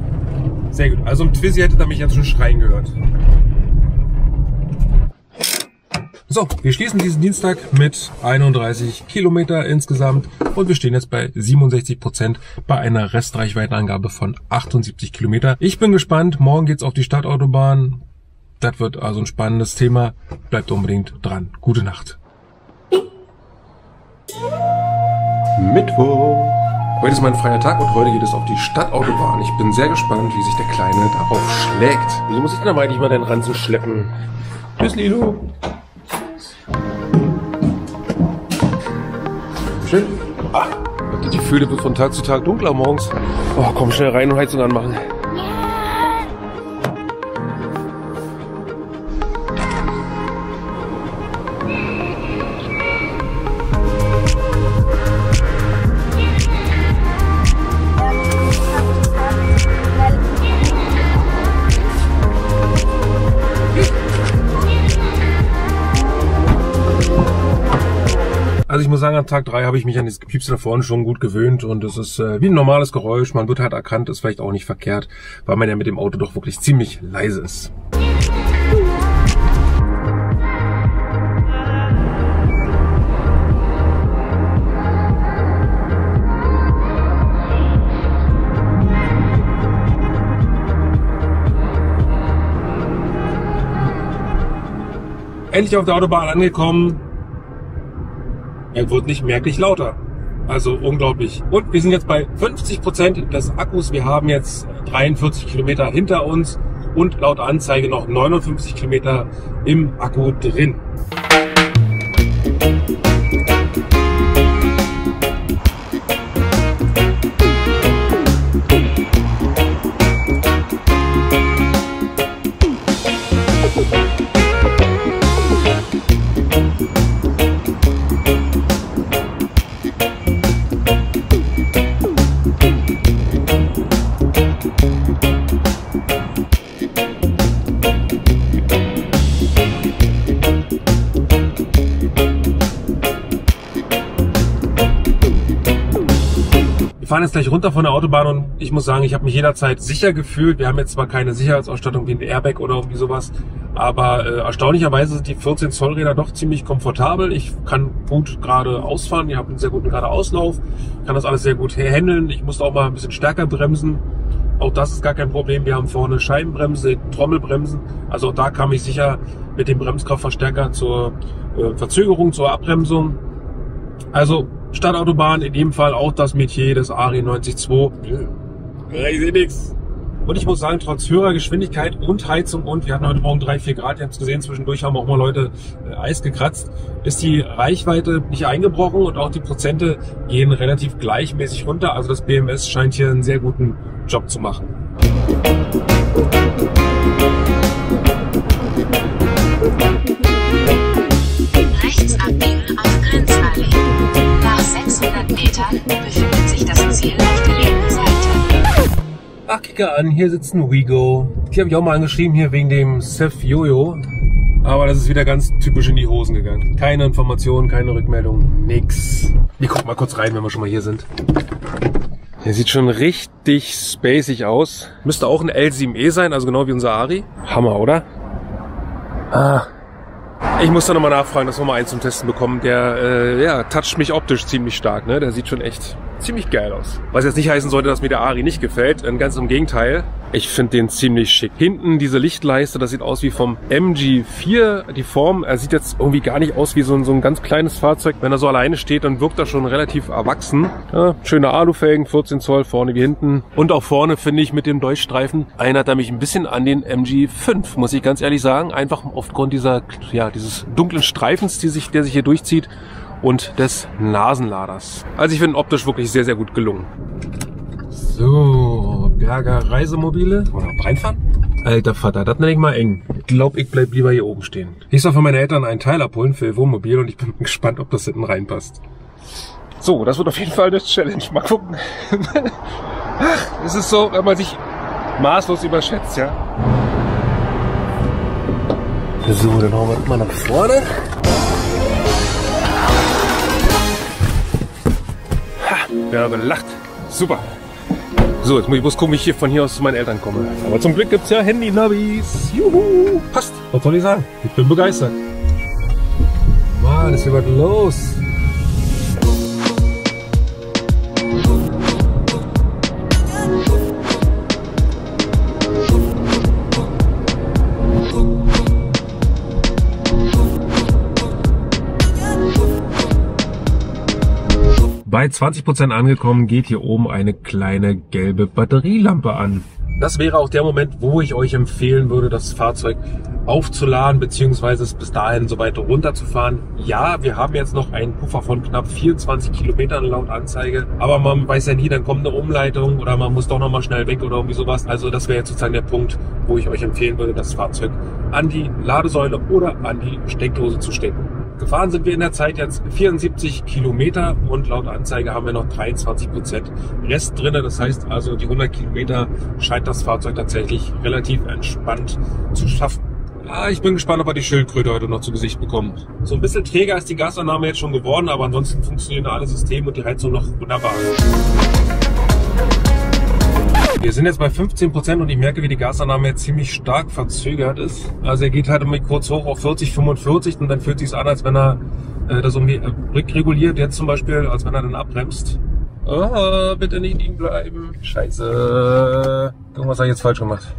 Sehr gut. Also im Twizy hättet ihr mich jetzt schon schreien gehört. So, wir schließen diesen Dienstag mit einunddreißig Kilometer insgesamt und wir stehen jetzt bei siebenundsechzig Prozent bei einer Restreichweitenangabe von achtundsiebzig Kilometer. Ich bin gespannt, morgen geht's auf die Stadtautobahn. Das wird also ein spannendes Thema. Bleibt unbedingt dran. Gute Nacht. Mittwoch. Heute ist mein freier Tag und heute geht es auf die Stadtautobahn. Ich bin sehr gespannt, wie sich der Kleine darauf schlägt. Wieso muss ich denn aber eigentlich mal deinen Ranzen schleppen? Tschüss, Lilo. Schön. Ah, habt ihr die Gefühl, wird von Tag zu Tag dunkler morgens. Oh, komm schnell rein und Heizung anmachen. Also ich muss sagen, an Tag drei habe ich mich an das Gepiepse da vorne schon gut gewöhnt und es ist äh, wie ein normales Geräusch. Man wird halt erkannt, ist vielleicht auch nicht verkehrt, weil man ja mit dem Auto doch wirklich ziemlich leise ist. Endlich auf der Autobahn angekommen. Er wird nicht merklich lauter. Also unglaublich. Und wir sind jetzt bei fünfzig Prozent des Akkus. Wir haben jetzt dreiundvierzig Kilometer hinter uns und laut Anzeige noch neunundfünfzig Kilometer im Akku drin. Wir fahren jetzt gleich runter von der Autobahn und ich muss sagen, ich habe mich jederzeit sicher gefühlt. Wir haben jetzt zwar keine Sicherheitsausstattung wie ein Airbag oder irgendwie sowas, aber äh, erstaunlicherweise sind die vierzehn Zoll Räder doch ziemlich komfortabel. Ich kann gut gerade ausfahren, ich habe einen sehr guten Geradeauslauf, kann das alles sehr gut handeln. Ich musste auch mal ein bisschen stärker bremsen. Auch das ist gar kein Problem. Wir haben vorne Scheibenbremse, Trommelbremsen. Also auch da kam ich sicher mit dem Bremskraftverstärker zur äh, Verzögerung, zur Abbremsung. Also Stadtautobahn, in jedem Fall auch das Metier des Ari neunzig zwei. Ich sehe nichts. Und ich muss sagen, trotz höherer Geschwindigkeit und Heizung und wir hatten heute Morgen drei, vier Grad, ihr habt es gesehen, zwischendurch haben auch mal Leute äh, Eis gekratzt, ist die Reichweite nicht eingebrochen und auch die Prozente gehen relativ gleichmäßig runter. Also das B M S scheint hier einen sehr guten Job zu machen. Rechts abbiegen auf Grenzallee. Nach sechshundert Metern befindet sich das Ziel auf der linken Seite. Ach, kicke an, hier sitzt ein Wigo. Die habe ich auch mal angeschrieben hier wegen dem Sef Jojo. Aber das ist wieder ganz typisch in die Hosen gegangen. Keine Informationen, keine Rückmeldung, nix. Wir gucken mal kurz rein, wenn wir schon mal hier sind. Der sieht schon richtig spacig aus. Müsste auch ein L sieben E sein, also genau wie unser Ari. Hammer, oder? Ah. Ich muss da nochmal nachfragen, dass wir mal einen zum Testen bekommen. Der äh, ja, toucht mich optisch ziemlich stark. Ne? Der sieht schon echt ziemlich geil aus. Was jetzt nicht heißen sollte, dass mir der Ari nicht gefällt. Ganz im Gegenteil. Ich finde den ziemlich schick. Hinten diese Lichtleiste, das sieht aus wie vom M G vier. Die Form, er sieht jetzt irgendwie gar nicht aus wie so ein, so ein ganz kleines Fahrzeug. Wenn er so alleine steht, dann wirkt er schon relativ erwachsen. Ja, schöne Alufelgen, vierzehn Zoll, vorne wie hinten. Und auch vorne finde ich mit dem Durchstreifen erinnert er mich ein bisschen an den M G fünf, muss ich ganz ehrlich sagen. Einfach aufgrund dieser, ja, dieses dunklen Streifens, die sich, der sich hier durchzieht und des Nasenladers. Also ich finde optisch wirklich sehr, sehr gut gelungen. So, Berger Reisemobile. Wollen wir noch reinfahren? Alter Vater, das nenne ich mal eng. Ich glaube, ich bleib lieber hier oben stehen. Ich soll von meinen Eltern einen Teil abholen für ihr Wohnmobil und ich bin gespannt, ob das hinten reinpasst. So, das wird auf jeden Fall eine Challenge. Mal gucken. Ach, es ist so, wenn man sich maßlos überschätzt, ja. So, dann hauen wir mal nach vorne. Ha, wer gelacht. Super. So, jetzt muss ich bloß gucken, wie ich hier von hier aus zu meinen Eltern komme. Aber zum Glück gibt es ja Handy-Navis. Juhu. Passt. Was soll ich sagen? Ich bin begeistert. Mann, ist hier was los? Bei zwanzig Prozent angekommen geht hier oben eine kleine gelbe Batterielampe an. Das wäre auch der Moment, wo ich euch empfehlen würde, das Fahrzeug aufzuladen bzw. es bis dahin so weit runterzufahren. Ja, wir haben jetzt noch einen Puffer von knapp vierundzwanzig Kilometern laut Anzeige, aber man weiß ja nie, dann kommt eine Umleitung oder man muss doch noch mal schnell weg oder irgendwie sowas. Also das wäre jetzt sozusagen der Punkt, wo ich euch empfehlen würde, das Fahrzeug an die Ladesäule oder an die Steckdose zu stecken. Gefahren sind wir in der Zeit jetzt vierundsiebzig Kilometer und laut Anzeige haben wir noch dreiundzwanzig Prozent Rest drin. Das heißt also, die hundert Kilometer scheint das Fahrzeug tatsächlich relativ entspannt zu schaffen. Ah, ich bin gespannt, ob wir die Schildkröte heute noch zu Gesicht bekommen. So ein bisschen träger ist die Gasannahme jetzt schon geworden, aber ansonsten funktionieren alle Systeme und die Heizung noch wunderbar. Wir sind jetzt bei fünfzehn Prozent und ich merke, wie die Gasannahme jetzt ziemlich stark verzögert ist. Also er geht halt irgendwie kurz hoch auf vierzig, fünfundvierzig und dann fühlt es sich an, als wenn er äh, das irgendwie rückreguliert. Jetzt zum Beispiel, als wenn er dann abbremst. Oh, bitte nicht liegen bleiben. Scheiße. Irgendwas habe ich jetzt falsch gemacht.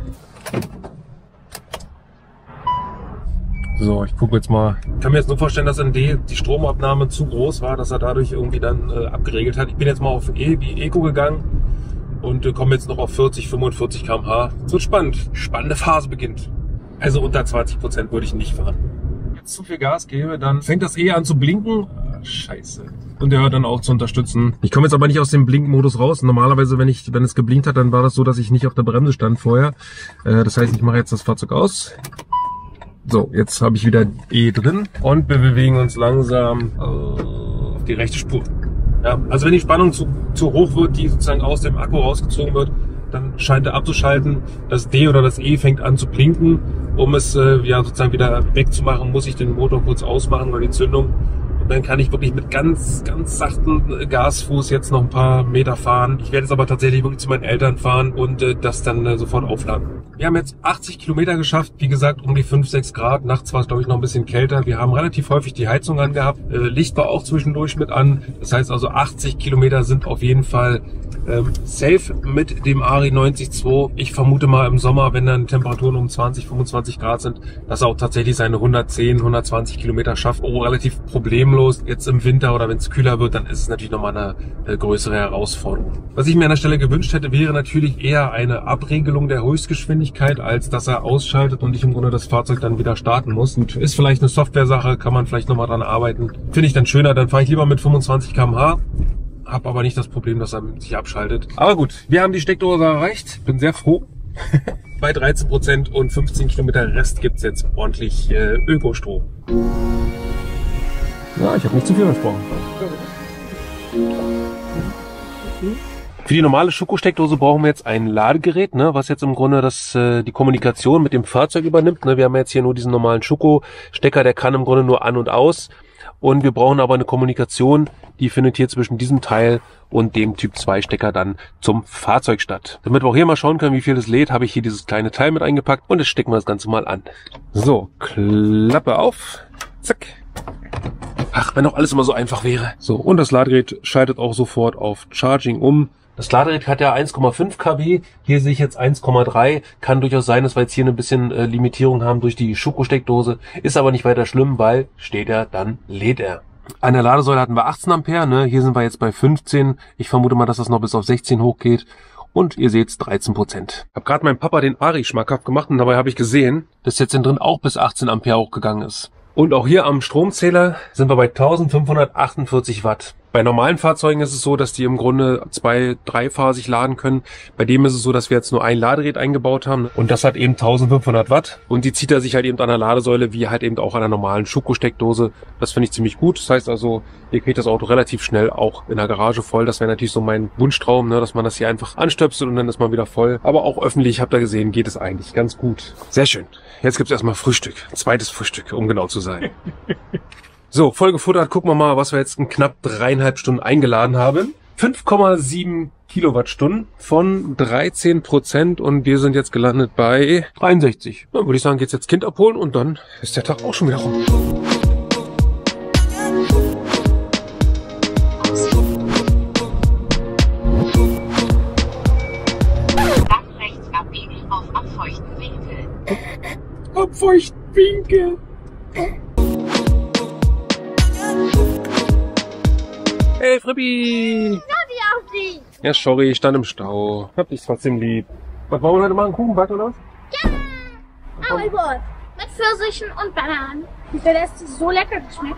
So, ich gucke jetzt mal. Ich kann mir jetzt nur vorstellen, dass in D die Stromabnahme zu groß war, dass er dadurch irgendwie dann äh, abgeregelt hat. Ich bin jetzt mal auf E wie Eco gegangen und äh, komme jetzt noch auf vierzig, fünfundvierzig Kilometer pro Stunde. Es wird spannend. Spannende Phase beginnt. Also unter zwanzig Prozent würde ich nicht fahren. Wenn ich jetzt zu viel Gas gebe, dann fängt das eher an zu blinken. Ah, scheiße. Und er hört dann auch zu unterstützen. Ich komme jetzt aber nicht aus dem Blinkmodus raus. Normalerweise, wenn ich, wenn es geblinkt hat, dann war das so, dass ich nicht auf der Bremse stand vorher. Äh, das heißt, ich mache jetzt das Fahrzeug aus. So, jetzt habe ich wieder E drin und wir bewegen uns langsam auf die rechte Spur. Ja, also wenn die Spannung zu, zu hoch wird, die sozusagen aus dem Akku rausgezogen wird, dann scheint er abzuschalten. Das D oder das E fängt an zu blinken. Um es äh, ja sozusagen wieder wegzumachen, muss ich den Motor kurz ausmachen oder die Zündung. Und dann kann ich wirklich mit ganz, ganz sachten Gasfuß jetzt noch ein paar Meter fahren. Ich werde jetzt aber tatsächlich wirklich zu meinen Eltern fahren und äh, das dann äh, sofort aufladen. Wir haben jetzt achtzig Kilometer geschafft, wie gesagt um die fünf, sechs Grad. Nachts war es, glaube ich, noch ein bisschen kälter. Wir haben relativ häufig die Heizung angehabt. Äh, Licht war auch zwischendurch mit an. Das heißt also achtzig Kilometer sind auf jeden Fall ähm, safe mit dem Ari neunzig zwei. Ich vermute mal im Sommer, wenn dann Temperaturen um zwanzig, fünfundzwanzig Grad sind, dass er auch tatsächlich seine hundertzehn, hundertzwanzig Kilometer schafft. Oh, relativ problemlos. Jetzt im Winter oder wenn es kühler wird, dann ist es natürlich nochmal eine äh, größere Herausforderung. Was ich mir an der Stelle gewünscht hätte, wäre natürlich eher eine Abregelung der Höchstgeschwindigkeit, als dass er ausschaltet und ich im Grunde das Fahrzeug dann wieder starten muss. Und ist vielleicht eine Software-Sache, kann man vielleicht nochmal dran arbeiten. Finde ich dann schöner, dann fahre ich lieber mit fünfundzwanzig Kilometer pro Stunde. Hab aber nicht das Problem, dass er sich abschaltet. Aber gut, wir haben die Steckdose erreicht. Bin sehr froh. Bei dreizehn Prozent und fünfzehn Kilometer Rest gibt's jetzt ordentlich äh, Ökostrom. Ja, ich habe nicht zu viel versprochen. Für die normale Schokosteckdose brauchen wir jetzt ein Ladegerät, ne, was jetzt im Grunde das, äh, die Kommunikation mit dem Fahrzeug übernimmt. Ne. Wir haben jetzt hier nur diesen normalen Schokostecker, der kann im Grunde nur an und aus. Und wir brauchen aber eine Kommunikation, die findet hier zwischen diesem Teil und dem Typ zwei Stecker dann zum Fahrzeug statt. Damit wir auch hier mal schauen können, wie viel es lädt, habe ich hier dieses kleine Teil mit eingepackt und jetzt stecken wir das Ganze mal an. So, Klappe auf, zack. Ach, wenn doch alles immer so einfach wäre. So, und das Ladegerät schaltet auch sofort auf Charging um. Das Ladegerät hat ja eins Komma fünf Kilowatt, hier sehe ich jetzt eins Komma drei. Kann durchaus sein, dass wir jetzt hier ein bisschen äh, Limitierung haben durch die Schokosteckdose. Ist aber nicht weiter schlimm, weil steht er, dann lädt er. An der Ladesäule hatten wir achtzehn Ampere, ne? Hier sind wir jetzt bei fünfzehn. Ich vermute mal, dass das noch bis auf sechzehn hochgeht. Und ihr seht dreizehn Prozent. Ich habe gerade meinem Papa den Ari schmackhaft gemacht und dabei habe ich gesehen, dass jetzt drin auch bis achtzehn Ampere hochgegangen ist. Und auch hier am Stromzähler sind wir bei eintausendfünfhundertachtundvierzig Watt. Bei normalen Fahrzeugen ist es so, dass die im Grunde zwei-, dreiphasig laden können. Bei dem ist es so, dass wir jetzt nur ein Ladegerät eingebaut haben. Und das hat eben eintausendfünfhundert Watt. Und die zieht er sich halt eben an der Ladesäule, wie halt eben auch an der normalen Schokosteckdose. Das finde ich ziemlich gut. Das heißt also, ihr kriegt das Auto relativ schnell auch in der Garage voll. Das wäre natürlich so mein Wunschtraum, ne, dass man das hier einfach anstöpselt und dann ist man wieder voll. Aber auch öffentlich, habt ihr gesehen, geht es eigentlich ganz gut. Sehr schön. Jetzt gibt's erstmal Frühstück. Zweites Frühstück, um genau zu sein. So, voll gefuttert. Gucken wir mal, was wir jetzt in knapp dreieinhalb Stunden eingeladen haben. fünf Komma sieben Kilowattstunden von dreizehn Prozent und wir sind jetzt gelandet bei dreiundsechzig. Dann würde ich sagen, geht's jetzt Kind abholen und dann ist der Tag auch schon wieder rum. feuchten Winkel. Hey Frippi! Ja, sorry, ich stand im Stau. Hab dich trotzdem lieb. Was wollen wir heute machen? Kuchen backen oder was? Ja! Apfelbrot mit Pfirsichen und Bananen. Und der Rest ist so lecker geschmeckt.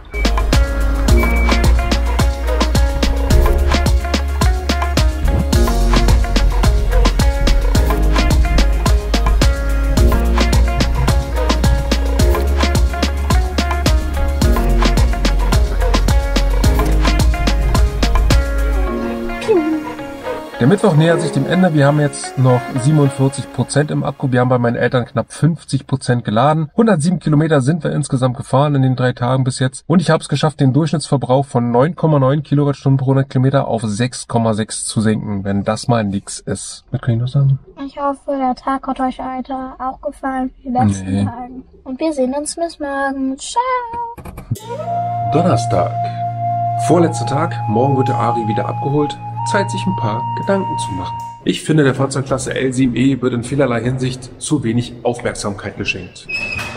Der Mittwoch nähert sich dem Ende. Wir haben jetzt noch siebenundvierzig Prozent im Akku. Wir haben bei meinen Eltern knapp fünfzig Prozent geladen. hundertsieben Kilometer sind wir insgesamt gefahren in den drei Tagen bis jetzt. Und ich habe es geschafft, den Durchschnittsverbrauch von neun Komma neun Kilowattstunden pro hundert Kilometer auf sechs Komma sechs zu senken, wenn das mal nix ist. Was kann ich noch sagen? Ich hoffe, der Tag hat euch heute auch gefallen wie die letzten Nee. Tagen. Und wir sehen uns bis morgen. Ciao! Donnerstag. Vorletzter Tag. Morgen wird der Ari wieder abgeholt. Zeit, sich ein paar Gedanken zu machen. Ich finde, der Fahrzeugklasse L sieben E wird in vielerlei Hinsicht zu wenig Aufmerksamkeit geschenkt.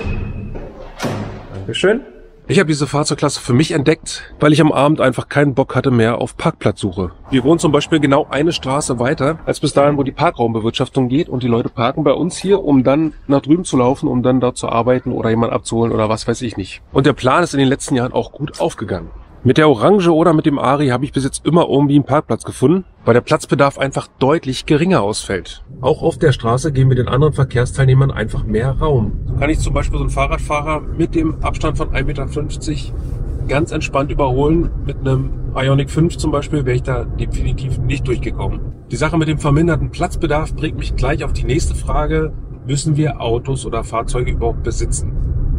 Dankeschön. Ich habe diese Fahrzeugklasse für mich entdeckt, weil ich am Abend einfach keinen Bock hatte mehr auf Parkplatzsuche. Wir wohnen zum Beispiel genau eine Straße weiter, als bis dahin, wo die Parkraumbewirtschaftung geht, und die Leute parken bei uns hier, um dann nach drüben zu laufen, um dann dort zu arbeiten oder jemanden abzuholen oder was weiß ich nicht. Und der Plan ist in den letzten Jahren auch gut aufgegangen. Mit der Orange oder mit dem Ari habe ich bis jetzt immer irgendwie einen Parkplatz gefunden, weil der Platzbedarf einfach deutlich geringer ausfällt. Auch auf der Straße geben wir den anderen Verkehrsteilnehmern einfach mehr Raum. So kann ich zum Beispiel so einen Fahrradfahrer mit dem Abstand von ein Meter fünfzig ganz entspannt überholen. Mit einem Ioniq fünf zum Beispiel wäre ich da definitiv nicht durchgekommen. Die Sache mit dem verminderten Platzbedarf bringt mich gleich auf die nächste Frage: Müssen wir Autos oder Fahrzeuge überhaupt besitzen?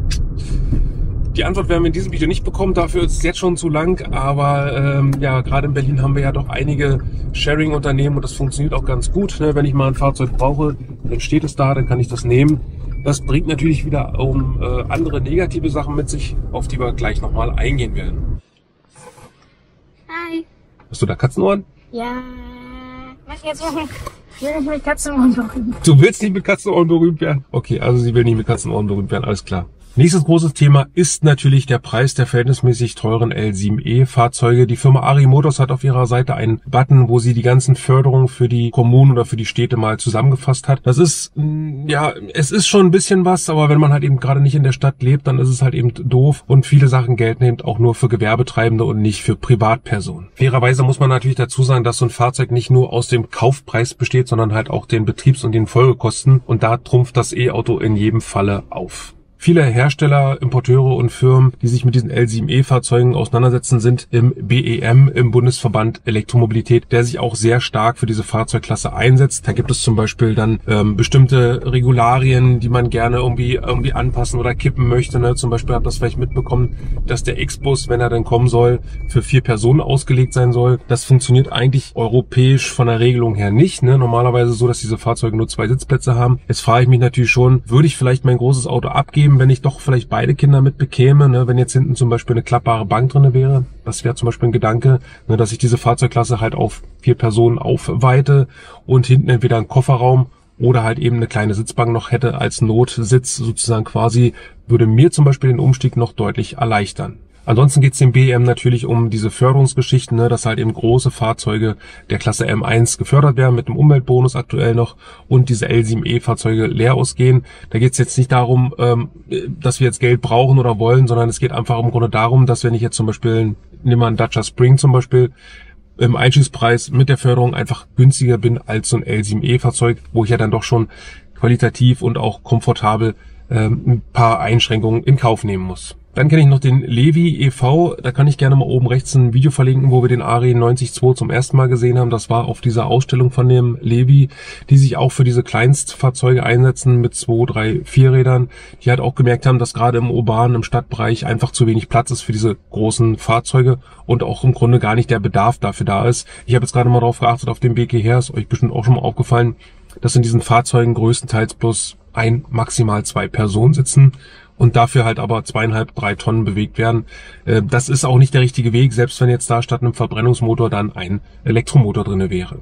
Die Antwort werden wir in diesem Video nicht bekommen, dafür ist es jetzt schon zu lang, aber ähm, ja, gerade in Berlin haben wir ja doch einige Sharing-Unternehmen und das funktioniert auch ganz gut. Ne? Wenn ich mal ein Fahrzeug brauche, dann steht es da, dann kann ich das nehmen. Das bringt natürlich wieder um äh, andere negative Sachen mit sich, auf die wir gleich nochmal eingehen werden. Hi. Hast du da Katzenohren? Ja. Mach jetzt noch. Ich will nicht mit Katzenohren berühmt. Du willst nicht mit Katzenohren berühmt werden? Okay, also sie will nicht mit Katzenohren berühmt werden, alles klar. Nächstes großes Thema ist natürlich der Preis der verhältnismäßig teuren L sieben E Fahrzeuge. Die Firma Ari Motors hat auf ihrer Seite einen Button, wo sie die ganzen Förderungen für die Kommunen oder für die Städte mal zusammengefasst hat. Das ist, ja, es ist schon ein bisschen was, aber wenn man halt eben gerade nicht in der Stadt lebt, dann ist es halt eben doof und viele Sachen gelten eben auch nur für Gewerbetreibende und nicht für Privatpersonen. Fairerweise muss man natürlich dazu sagen, dass so ein Fahrzeug nicht nur aus dem Kaufpreis besteht, sondern halt auch den Betriebs- und den Folgekosten, und da trumpft das E-Auto in jedem Falle auf. Viele Hersteller, Importeure und Firmen, die sich mit diesen L sieben E Fahrzeugen auseinandersetzen, sind im B E M, im Bundesverband Elektromobilität, der sich auch sehr stark für diese Fahrzeugklasse einsetzt. Da gibt es zum Beispiel dann ähm, bestimmte Regularien, die man gerne irgendwie irgendwie anpassen oder kippen möchte. Ne? Zum Beispiel habt ihr das vielleicht mitbekommen, dass der X-Bus, wenn er dann kommen soll, für vier Personen ausgelegt sein soll. Das funktioniert eigentlich europäisch von der Regelung her nicht. Ne? Normalerweise so, dass diese Fahrzeuge nur zwei Sitzplätze haben. Jetzt frage ich mich natürlich schon, würde ich vielleicht mein großes Auto abgeben, wenn ich doch vielleicht beide Kinder mit bekäme, ne? Wenn jetzt hinten zum Beispiel eine klappbare Bank drinne wäre. Das wäre zum Beispiel ein Gedanke, ne? Dass ich diese Fahrzeugklasse halt auf vier Personen aufweite und hinten entweder einen Kofferraum oder halt eben eine kleine Sitzbank noch hätte als Notsitz sozusagen quasi, würde mir zum Beispiel den Umstieg noch deutlich erleichtern. Ansonsten geht es dem B E M natürlich um diese Förderungsgeschichten, ne, dass halt eben große Fahrzeuge der Klasse M eins gefördert werden mit einem Umweltbonus aktuell noch und diese L sieben E Fahrzeuge leer ausgehen. Da geht es jetzt nicht darum, ähm, dass wir jetzt Geld brauchen oder wollen, sondern es geht einfach im Grunde darum, dass wenn ich jetzt zum Beispiel, nehmen wir einen Dacia Spring zum Beispiel, im Einstiegspreis mit der Förderung einfach günstiger bin als so ein L sieben E Fahrzeug, wo ich ja dann doch schon qualitativ und auch komfortabel ähm, ein paar Einschränkungen in Kauf nehmen muss. Dann kenne ich noch den Levi e V, da kann ich gerne mal oben rechts ein Video verlinken, wo wir den Ari neunzig zwei zum ersten Mal gesehen haben. Das war auf dieser Ausstellung von dem Levi, die sich auch für diese Kleinstfahrzeuge einsetzen mit zwei, drei, vier Rädern. Die halt auch gemerkt haben, dass gerade im urbanen, im Stadtbereich einfach zu wenig Platz ist für diese großen Fahrzeuge und auch im Grunde gar nicht der Bedarf dafür da ist. Ich habe jetzt gerade mal darauf geachtet, auf dem B G her, ist euch bestimmt auch schon mal aufgefallen, dass in diesen Fahrzeugen größtenteils bloß ein, maximal zwei Personen sitzen und dafür halt aber zweieinhalb, drei Tonnen bewegt werden. Das ist auch nicht der richtige Weg, selbst wenn jetzt da statt einem Verbrennungsmotor dann ein Elektromotor drinne wäre.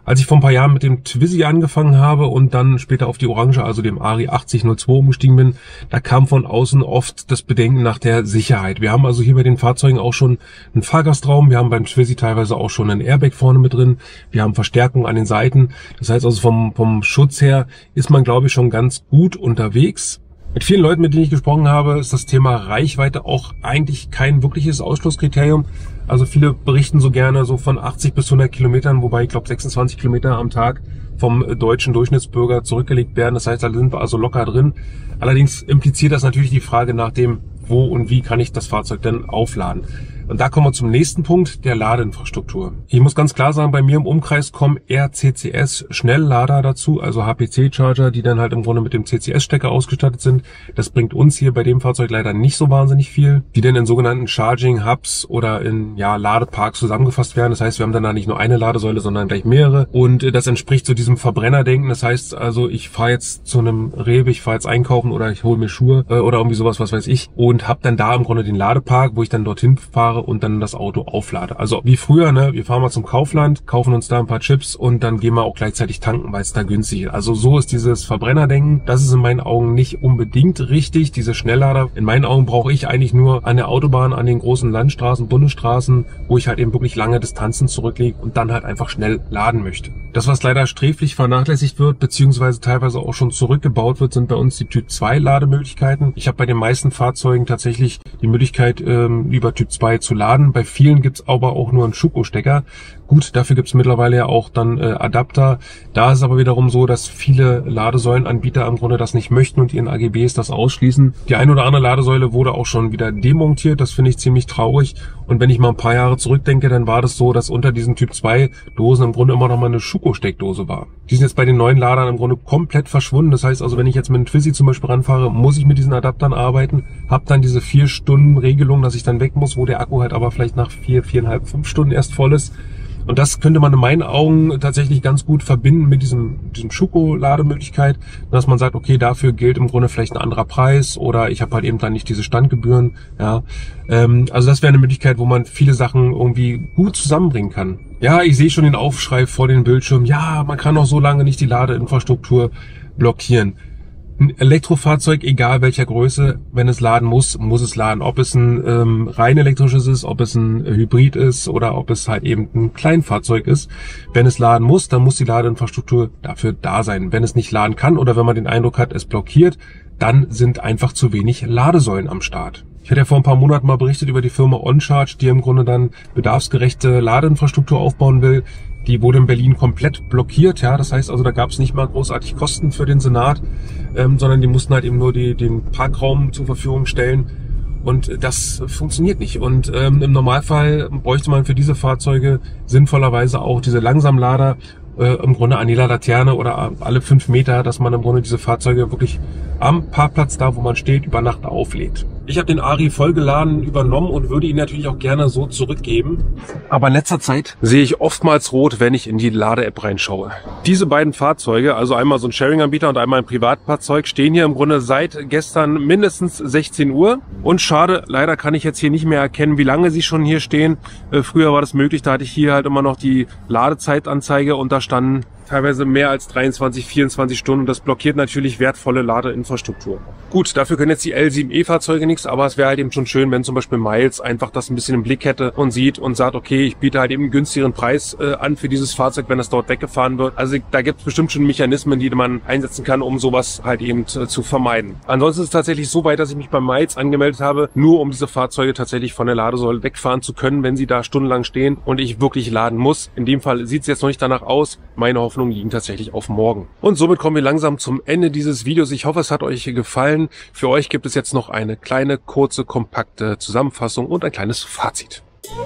Als ich vor ein paar Jahren mit dem Twizy angefangen habe und dann später auf die Orange, also dem Ari achtzig null zwei umgestiegen bin, da kam von außen oft das Bedenken nach der Sicherheit. Wir haben also hier bei den Fahrzeugen auch schon einen Fahrgastraum, wir haben beim Twizy teilweise auch schon einen Airbag vorne mit drin, wir haben Verstärkung an den Seiten. Das heißt also vom, vom Schutz her ist man, glaube ich, schon ganz gut unterwegs. Mit vielen Leuten, mit denen ich gesprochen habe, ist das Thema Reichweite auch eigentlich kein wirkliches Ausschlusskriterium. Also viele berichten so gerne so von achtzig bis hundert Kilometern, wobei ich glaube sechsundzwanzig Kilometer am Tag vom deutschen Durchschnittsbürger zurückgelegt werden. Das heißt, da sind wir also locker drin. Allerdings impliziert das natürlich die Frage nach dem, wo und wie kann ich das Fahrzeug denn aufladen. Und da kommen wir zum nächsten Punkt, der Ladeinfrastruktur. Ich muss ganz klar sagen, bei mir im Umkreis kommen eher C C S-Schnelllader dazu, also H P C-Charger, die dann halt im Grunde mit dem C C S-Stecker ausgestattet sind. Das bringt uns hier bei dem Fahrzeug leider nicht so wahnsinnig viel, die dann in sogenannten Charging-Hubs oder in ja, Ladeparks zusammengefasst werden. Das heißt, wir haben dann da nicht nur eine Ladesäule, sondern gleich mehrere. Und das entspricht so diesem Verbrennerdenken. Das heißt also, ich fahre jetzt zu einem Rewe, ich fahre jetzt einkaufen oder ich hole mir Schuhe äh, oder irgendwie sowas, was weiß ich, und habe dann da im Grunde den Ladepark, wo ich dann dorthin fahre und dann das Auto auflade. Also wie früher, ne, wir fahren mal zum Kaufland, kaufen uns da ein paar Chips und dann gehen wir auch gleichzeitig tanken, weil es da günstig ist. Also so ist dieses Verbrennerdenken. Das ist in meinen Augen nicht unbedingt richtig, diese Schnelllader. In meinen Augen brauche ich eigentlich nur an der Autobahn, an den großen Landstraßen, Bundesstraßen, wo ich halt eben wirklich lange Distanzen zurücklege und dann halt einfach schnell laden möchte. Das, was leider sträflich vernachlässigt wird, beziehungsweise teilweise auch schon zurückgebaut wird, sind bei uns die Typ zwei Lademöglichkeiten. Ich habe bei den meisten Fahrzeugen tatsächlich die Möglichkeit, ähm, über Typ zwei zu laden. Bei vielen gibt's aber auch nur einen Schuko-Stecker. Gut, dafür gibt's mittlerweile ja auch dann äh, Adapter. Da ist es aber wiederum so, dass viele Ladesäulenanbieter im Grunde das nicht möchten und ihren A G Bs das ausschließen. Die eine oder andere Ladesäule wurde auch schon wieder demontiert. Das finde ich ziemlich traurig. Und wenn ich mal ein paar Jahre zurückdenke, dann war das so, dass unter diesen Typ zwei Dosen im Grunde immer noch mal eine Schuko-Steckdose war. Die sind jetzt bei den neuen Ladern im Grunde komplett verschwunden. Das heißt also, wenn ich jetzt mit einem Twizy zum Beispiel ranfahre, muss ich mit diesen Adaptern arbeiten, habe dann diese vier Stunden Regelung, dass ich dann weg muss, wo der Akku halt aber vielleicht nach vier, viereinhalb, fünf Stunden erst voll ist. Und das könnte man in meinen Augen tatsächlich ganz gut verbinden mit diesem, diesem Schuko-Lademöglichkeit, dass man sagt, okay, dafür gilt im Grunde vielleicht ein anderer Preis oder ich habe halt eben dann nicht diese Standgebühren. Ja, ähm, also das wäre eine Möglichkeit, wo man viele Sachen irgendwie gut zusammenbringen kann. Ja, ich sehe schon den Aufschrei vor den Bildschirmen. Ja, man kann auch so lange nicht die Ladeinfrastruktur blockieren. Ein Elektrofahrzeug, egal welcher Größe, wenn es laden muss, muss es laden. Ob es ein ähm, rein elektrisches ist, ob es ein Hybrid ist oder ob es halt eben ein Kleinfahrzeug ist. Wenn es laden muss, dann muss die Ladeinfrastruktur dafür da sein. Wenn es nicht laden kann oder wenn man den Eindruck hat, es blockiert, dann sind einfach zu wenig Ladesäulen am Start. Ich hatte ja vor ein paar Monaten mal berichtet über die Firma OnCharge, die im Grunde dann bedarfsgerechte Ladeinfrastruktur aufbauen will. Die wurde in Berlin komplett blockiert, ja, das heißt also, da gab es nicht mal großartig Kosten für den Senat, ähm, sondern die mussten halt eben nur die, den Parkraum zur Verfügung stellen und das funktioniert nicht. Und ähm, im Normalfall bräuchte man für diese Fahrzeuge sinnvollerweise auch diese Langsamlader, äh, im Grunde an jeder Laterne oder alle fünf Meter, dass man im Grunde diese Fahrzeuge wirklich am Parkplatz, da wo man steht, über Nacht auflädt. Ich habe den Ari vollgeladen übernommen und würde ihn natürlich auch gerne so zurückgeben. Aber in letzter Zeit sehe ich oftmals rot, wenn ich in die Lade-App reinschaue. Diese beiden Fahrzeuge, also einmal so ein Sharing-Anbieter und einmal ein Privatfahrzeug, stehen hier im Grunde seit gestern mindestens sechzehn Uhr. Und schade, leider kann ich jetzt hier nicht mehr erkennen, wie lange sie schon hier stehen. Äh, früher war das möglich, da hatte ich hier halt immer noch die Ladezeitanzeige und da standen teilweise mehr als dreiundzwanzig, vierundzwanzig Stunden. Das blockiert natürlich wertvolle Ladeinfrastruktur. Gut, dafür können jetzt die L sieben E-Fahrzeuge nichts, aber es wäre halt eben schon schön, wenn zum Beispiel Miles einfach das ein bisschen im Blick hätte und sieht und sagt, okay, ich biete halt eben einen günstigeren Preis äh, an für dieses Fahrzeug, wenn es dort weggefahren wird. Also da gibt es bestimmt schon Mechanismen, die man einsetzen kann, um sowas halt eben äh, zu vermeiden. Ansonsten ist es tatsächlich so weit, dass ich mich bei Miles angemeldet habe, nur um diese Fahrzeuge tatsächlich von der Ladesäule wegfahren zu können, wenn sie da stundenlang stehen und ich wirklich laden muss. In dem Fall sieht es jetzt noch nicht danach aus. Meine Hoffnung liegen tatsächlich auf morgen. Und somit kommen wir langsam zum Ende dieses Videos. Ich hoffe, es hat euch gefallen. Für euch gibt es jetzt noch eine kleine, kurze, kompakte Zusammenfassung und ein kleines Fazit.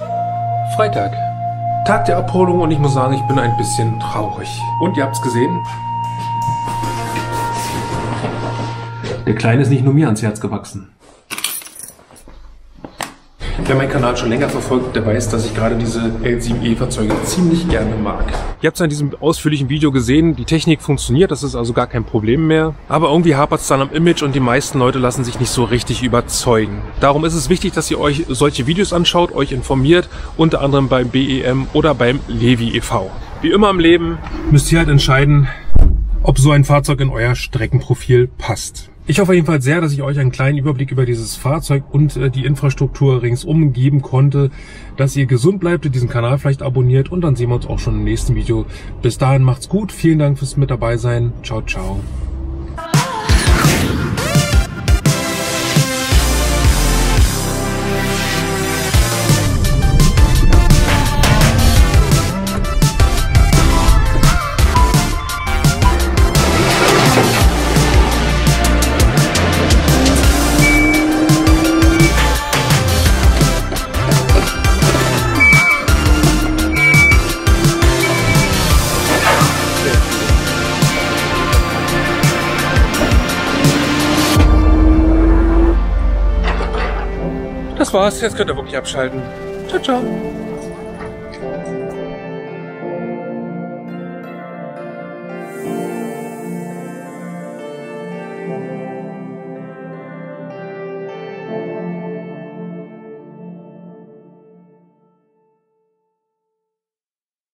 Freitag. Tag der Abholung und ich muss sagen, ich bin ein bisschen traurig. Und ihr habt es gesehen. Der Kleine ist nicht nur mir ans Herz gewachsen. Wer meinen Kanal schon länger verfolgt, der weiß, dass ich gerade diese L sieben E-Fahrzeuge ziemlich gerne mag. Ihr habt es in diesem ausführlichen Video gesehen, die Technik funktioniert, das ist also gar kein Problem mehr. Aber irgendwie hapert es dann am Image und die meisten Leute lassen sich nicht so richtig überzeugen. Darum ist es wichtig, dass ihr euch solche Videos anschaut, euch informiert, unter anderem beim B E M oder beim Levi e V Wie immer im Leben müsst ihr halt entscheiden, ob so ein Fahrzeug in euer Streckenprofil passt. Ich hoffe jedenfalls sehr, dass ich euch einen kleinen Überblick über dieses Fahrzeug und äh, die Infrastruktur ringsum geben konnte, dass ihr gesund bleibt, diesen Kanal vielleicht abonniert und dann sehen wir uns auch schon im nächsten Video. Bis dahin macht's gut, vielen Dank fürs mit dabei sein. Ciao, ciao. Das war's, jetzt könnt ihr wirklich abschalten. Ciao, ciao.